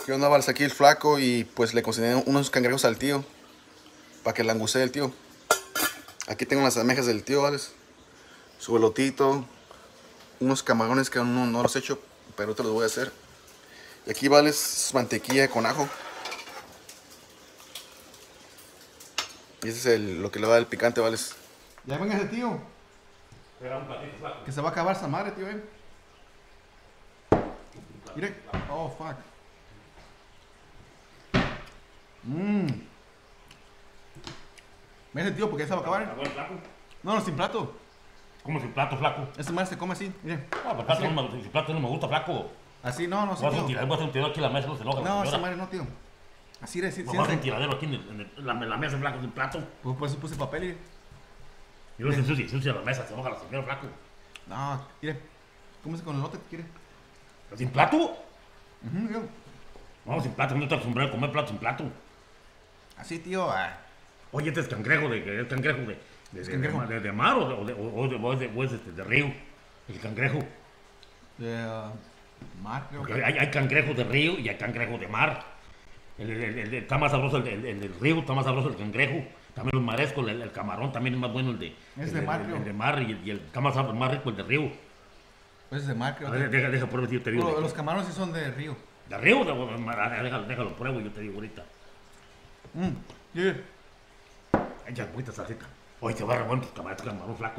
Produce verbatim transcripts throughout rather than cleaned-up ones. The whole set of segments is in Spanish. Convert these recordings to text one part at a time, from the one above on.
¿Qué onda, vales? Aquí el flaco y pues le cociné unos cangrejos al tío para que langusee el tío. Aquí tengo las almejas del tío, ¿vales? Su elotito, unos camarones que aún no, no los he hecho, pero te los voy a hacer. Y aquí, ¿vales? Mantequilla con ajo. Y ese es el, lo que le va a dar el picante, ¿vales? Ya venga ese tío. Era un platito flaco. Que se va a acabar esa madre, tío, eh. Mire. Oh, fuck. Mmm. Mira ese tío, porque ya se va a acabar, ¿Acabó eh. el flaco? No, no, sin plato. ¿Cómo sin plato flaco? Este madre se come así, mire. Ah, pues plato no me, sin plato no me gusta flaco. Así, no, no, sí, Voy a hacer un tío. tiradero, voy a hacer un tiradero aquí en la mesa, no se enoja. No, la esa señora. madre no, tío. Así de, sí, Me sí, voy a hacer un sí. tiradero aquí en, el- en el- en la, en la mesa flaco sin plato. Pues por eso puse papel y... Yo no se ensucia, ensucia la mesa, se enoja la señora flaco. No, mire. Cómese con el lote que quiere. ¿Pero sin plato? Ujú, tío. No, sin plato, no estoy acostumbrado a comer plato sin plato. Así, tío. Ah. Oye, este es cangrejo de, es cangrejo de, de, ¿Es de, cangrejo? de, de- de mar o de, o de, o de, o es de, o es este, de río. El cangrejo. De... ah, mar, creo Porque que... hay, hay cangrejo de río y hay cangrejo de mar. El, el, el, el- está más sabroso el, el, el del río, está más sabroso el cangrejo. También los marescos, el, el camarón también es más bueno el de, Es el, de el- mar, el, creo. el de mar y, el, y el está más, sab- más rico el de río. Pues es de mar, creo A ver, que... deja, deja prueba si yo te digo. Los, de, los camarones sí son de río. ¿De río o de, de mar? Ah, déjalo, déjalo pruebo y yo te digo ahorita. Mmm. Mire. Echa agüita salsita. Oye, se va a revolver tus camarones, camarón flaco.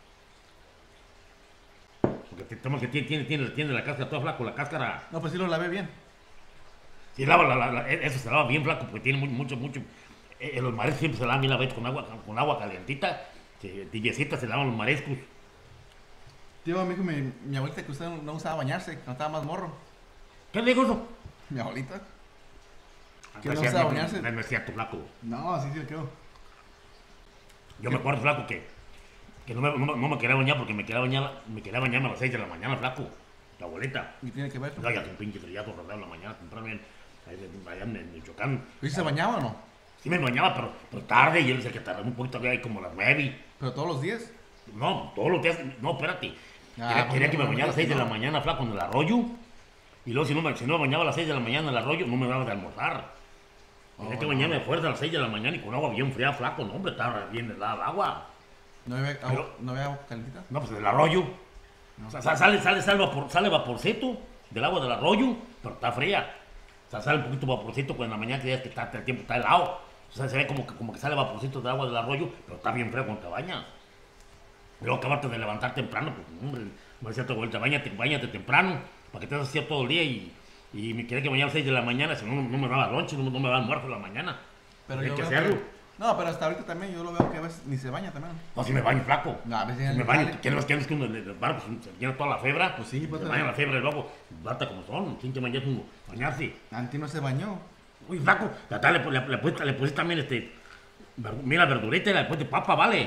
Porque te- tenemos que tiene, tiene, tiene, tiene la cáscara toda flaco, la cáscara. No, pues sí lo lavé bien. Sí, lava, la, la, la- eso se lava bien flaco porque tiene mucho, mucho, mucho. Eh, los mariscos siempre se lavan bien lavaditos con agua, con agua calientita. Se, tibiecita se lavan los mariscos. Tío, me dijo mi, mi abuelita que usted no, no usaba bañarse, cuando estaba más morro. ¿Qué le digo eso? Mi abuelita. ¿Que No no es usaba cierto, bañarse? no, no es cierto, flaco. No, sí, sí, le quedó. Yo me acuerdo, flaco, que, que no, me, no, me- no me quería bañar porque me quería bañar, me quería bañarme a las seis de la mañana, flaco. La abuelita. ¿Y tiene que ver? No, ya un pinche trillazo rodado en la mañana, comprarme allá en, en Michoacán. ¿Y si se bañaba o no? Sí me bañaba, pero, pero tarde, y él dice que tardó un poquito, había ahí como las nueve. ¿Pero todos los días? No, todos los días, no, espérate. Ah, quería pues quería no, que me no, bañara a las seis de no. la mañana, flaco, en el arroyo. Y luego si no me, si no me bañaba a las seis de la mañana en el arroyo, no me daba de almorzar. Tenía Oh, que no. bañarme de fuerza a las seis de la mañana y con agua bien fría, flaco, no, hombre, estaba bien helada el agua. ¿No había agua, Pero- ¿no había agua calentita? No, pues del arroyo. No. O sea, sa- sale, sale, sale, vapor, sale vaporcito del agua del arroyo, pero está fría. O sea, sale un poquito vaporcito cuando en la mañana que ya es que está, el tiempo está helado. O sea, se ve como que, como que sale vaporcito del agua del arroyo, pero está bien frío cuando te bañas. Y luego acabarte de levantar temprano, pues, hombre, me decía tu vuelta, bañate, bañate temprano, para que te hagas así todo el día y, y me quería que bañara a las seis de la mañana, si no, no me daba lonche, no, no me daba almuerzo en la mañana. Pero Hay yo que veo hacerlo. No, pero hasta ahorita también yo lo veo que a veces ni se baña también. No, si me baño flaco. No, a veces Si me le baño, sale. ¿quieres ¿quieres que uno le le- bueno, pues, se llena toda la febra? Pues sí, pues, se pero- baña la fiebre luego, bata como son, sin que bañarse uno, bañarse. Antes no se bañó. Uy, flaco, la tal, le, le, le, pusiste, le pusiste también este, ver- mira, verdurita y le pusiste papa, vale.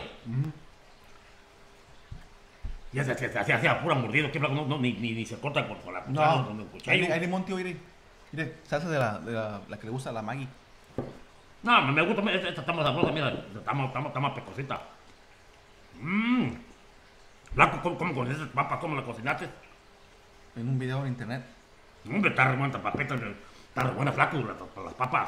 Ya se hacía, se hacía, hacía pura mordido, que flaco, no, no, ni, ni, ni se corta con, con la cuchara, No, con el hay, cuchillo. hay limón, tío, mire. Mire, salsa de la, de la, la que le gusta a la Maggie. No, me gusta, mira, esta está más sabrosa, mira, está más, está más, está más pecosita. Mmm. Flaco, ¿cómo, cómo con esas papas, cómo la cocinaste? En un video en internet. Hombre, está re buena esta papeta, está re buena, flaco, la- para las papas.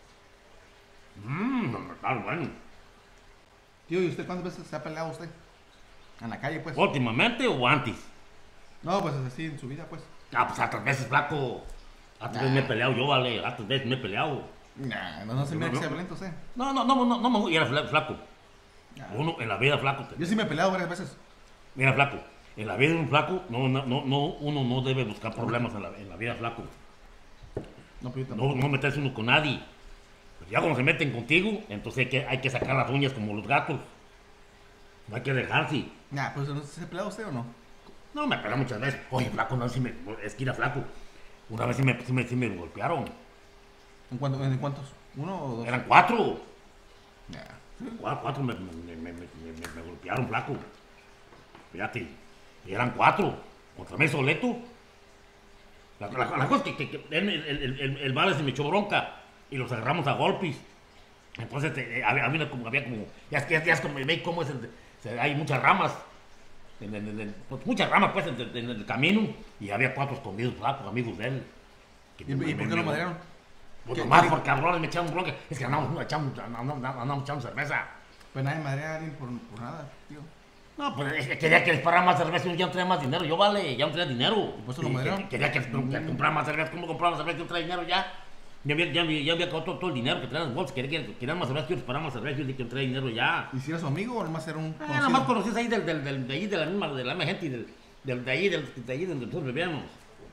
Mmm, está re bueno. Tío, ¿y usted cuántas veces se ha peleado usted? En la calle, pues. ¿Últimamente o antes? No, pues así en su vida, pues. Ah, pues otras veces, flaco. Otras veces me he peleado yo, vale, otras veces me he peleado. Nah, no, no se mira que sea violento usted. No, no, no, no, no me gusta, y era fla- flaco. Nah. Uno, en la vida, flaco. Yo sí me he peleado varias veces. Mira, flaco, en la vida de un flaco, no, no, no, no, uno no debe buscar problemas en la, en la vida, flaco. No, pero yo tampoco. No, no meterse uno con nadie. Pues ya cuando se meten contigo, entonces hay que, hay que sacar las uñas como los gatos. No hay que dejarse. Nah, pues ¿no se ha peleado usted o no? No, me peleó muchas veces. Oye, flaco, no, si me, es que era flaco. Una vez sí me, sí me, sí me golpearon. ¿En, cuánto, ¿En cuántos? ¿Uno o dos? Eran cuatro. Nah. Cuatro, cuatro me, me, me, me, me, me- me golpearon, flaco. Fíjate, y eran cuatro. Contra mí soleto. La, la, la cosa es que, que, que el, el, el, el, el vale se me echó bronca y los agarramos a golpes. Entonces eh, había, había como, había como, ya, ya, ya es como, ve cómo es el, se- hay muchas ramas. En, en- en- en- pues, muchas ramas pues en, en el camino y había cuatro escondidos flacos, amigos de él. Que ¿Y, me- y por me- qué lo me- madrearon? Pues ¿Qué- nomás qué- por cabrones me echaron bronca. Es que andamos echando, andamos, andamos echando cerveza. Pues nadie madrea a alguien por, por nada, tío. No, pues es que quería que les pagara más cerveza y ya no traía más dinero. Yo vale, ya no traía dinero. por eso lo Y- madrearon? que- Quería que, que comprara más cerveza. ¿Cómo compraba más cerveza? Yo no traía dinero ya. Ya había, ya, había- ya había acabado todo, todo el dinero que traían las bolsas. Quería que querían más cerveza, yo les pagara más cerveza. Yo dije que no traía dinero ya. ¿Y si era su amigo o nomás era un Ah, nada más conocías ahí del, del, del, de ahí de la misma, de la misma gente y del, del, de ahí, del, de ahí donde nosotros bebíamos.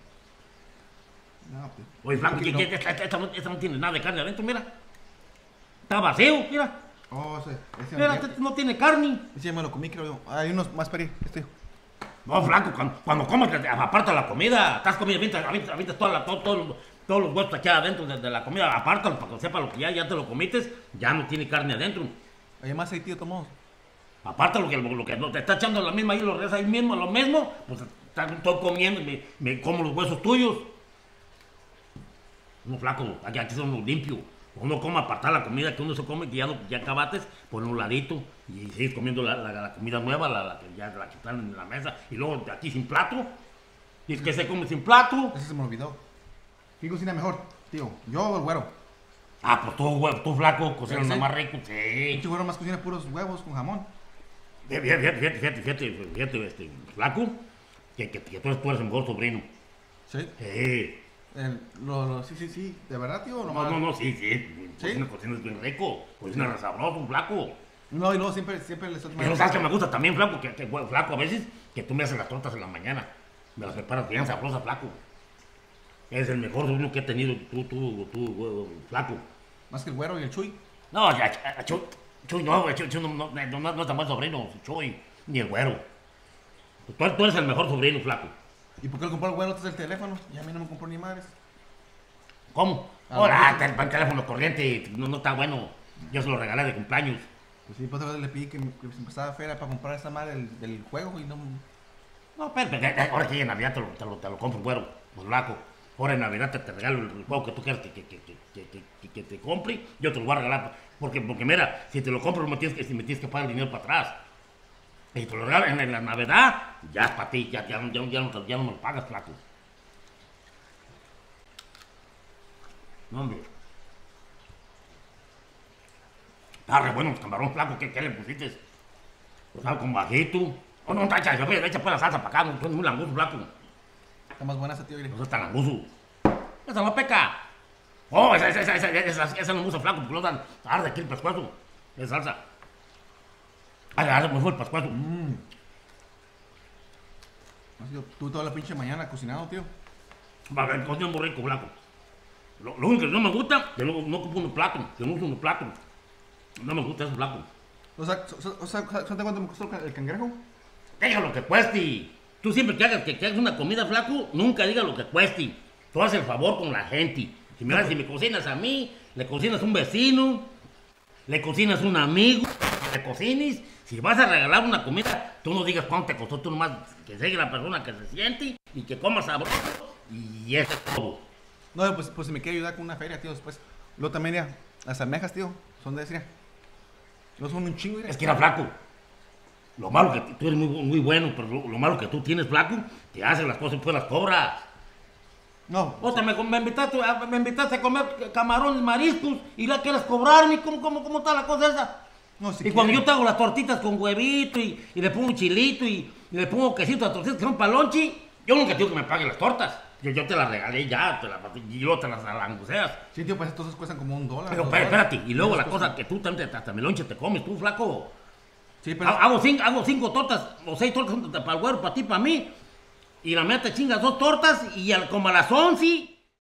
No, pues. Oye, Flaco, ¿Por que, qué que no? esta, esta- esta no, esta no tiene nada de carne adentro, mira. Está vacío, mira. Oh, ese, ese, Mira, ese, este no tiene carne. ese ya me lo comí, creo yo. Hay unos más peri, este. No, Flaco, cuando, cuando comes, aparta la comida. Estás comiendo, avientas, avientas, avientas toda la, todo, todo, todos los huesos aquí adentro de, de la comida. Apártalo para que sepa lo que ya, ya te lo comites. Ya no tiene carne adentro. Hay más aceite, tomamos. Aparte lo que, lo, lo que no te está echando la misma ahí, lo regresa ahí mismo, lo mismo, pues está- estoy comiendo y me, me como los huesos tuyos. Uno flaco, aquí, aquí son uno limpio. Uno come apartar la comida que uno se come, que ya, no, ya acabates, pon un ladito y sigues comiendo la, la- la comida nueva, la, la que ya la que están en la mesa, y luego de aquí sin plato. Y es que se come sin plato. Ese se me olvidó. ¿Quién cocina mejor, tío? ¿Yo o el güero? Ah, pues tú, güey, tú flaco, cocinas ¿Sí? más rico, El sí. güero más cocina puros huevos con jamón. Fíjate, fíjate, fíjate, fíjate, fíjate, fíjate, este, flaco, que, que, que tú, eres, tú eres el mejor sobrino. Sí. Sí. El, lo, lo, sí, sí, sí. ¿De verdad, tío? o No, nomás? no, no, sí, sí. Cocina, cocina es bien rico. Cocina sabroso, flaco. No, y luego siempre, siempre le estoy Pero sabes que me gusta también, flaco, que, que bueno, flaco a veces, que tú me haces las tortas en la mañana. Me las preparas bien sabrosas, flaco. Es el mejor sobrino que he tenido, tú, tú, tú, güey, flaco. Más que el güero y el chuy. No, ya, ya, Chuy, Chuy no, güey, Chuy, Chuy no, no, no, no, no es tan buen sobrino, Chuy, ni el güero. Tú, tú eres el mejor sobrino, flaco. ¿Y por qué le compró el güero antes el teléfono? Y a mí no me compró ni madres. ¿Cómo? Ah, Ahora, bueno. el, el teléfono corriente, no, no está bueno. Yo se lo regalé de cumpleaños. Pues sí, pues otra vez le pedí que, me- que se empezaba feria para comprar esa madre del, del juego y no... No, pero, pero, pero, ahora que en Navidad te lo, te lo, te lo compro, güero, pues flaco. Ahora en Navidad te, te regalo el, el juego que tú quieras que, que, que, que, que, que- que te compre, yo te lo voy a regalar. Porque, porque mira, si te lo compro, me tienes que, si me tienes que pagar el dinero para atrás. Y te lo regalo en, en la Navidad, ya es para ti, ya, ya, ya, ya, no, te- ya no me lo pagas, flaco. No, hombre. Está re bueno los camarones, flaco, ¿qué, qué le pusiste? Pues algo con bajito. Oh, no, echa, echa, echa pues la salsa para acá, no, es muy langoso, flaco. Está más buena esa, tío. No es tan langoso. Esa no peca. Oh, esa, esa, esa, esa, esa, esa no me gusta, flaco, porque no dan arde aquí el pescuezo. Es salsa. Ay, ay, me fue el pescuezo. Mmm. Has sido tú toda la pinche mañana cocinado, tío. Va a ver, cocina muy rico, flaco. Lo, lo único que no me gusta, que no, no ocupo un plato, que no uso un plato. No me gusta eso, flaco. O sea, o sea, o sea, ¿sabes cuánto me costó el ca- el cangrejo? Deja lo que cueste. Tú siempre que hagas, que, que hagas una comida, flaco, nunca digas lo que cueste. Tú haces el favor con la gente. Si me, si me cocinas a mí, le cocinas a un vecino, le cocinas a un amigo, le cocines. Si vas a regalar una comida, tú no digas cuánto te costó, tú nomás que llegue la persona que se siente y que coma sabroso. Y eso es todo. No, pues, pues si me quiere ayudar con una feria, tío, después. Luego también, ya, las almejas, tío, son de ese, no son un chingo, mira. Es que era flaco. Lo malo que tú eres muy, muy bueno, pero lo, lo malo que tú tienes, flaco, te haces las cosas y pues las cobras. No, O sea, me, me, invitaste, a, me invitaste a comer camarones, mariscos y la quieres cobrarme. ¿Cómo, cómo, cómo está la cosa esa? no, si Y cuando quiere. yo te hago las tortitas con huevito y, y le pongo chilito y, y le pongo quesito a tortitas que son palonchi, yo nunca te digo que me pague las tortas. Yo, yo te las regalé ya, te las, y luego te las alanguceas. Sí, tío, pues entonces cuestan como un dólar. Pero dos espérate, dólares. espérate, y luego la Esas cosa cosas. que tú también hasta melonche te comes, tú flaco. Sí, pero... Ha- Hago cinco, hago cinco tortas o seis tortas para el güero, para ti, para mí. Y la mía te chingas dos tortas y al- como a las once